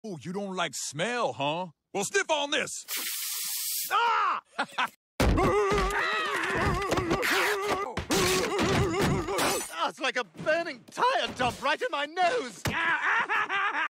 Oh, you don't like smell, huh? Well, sniff on this. Ah! It's like a burning tire dump right in my nose!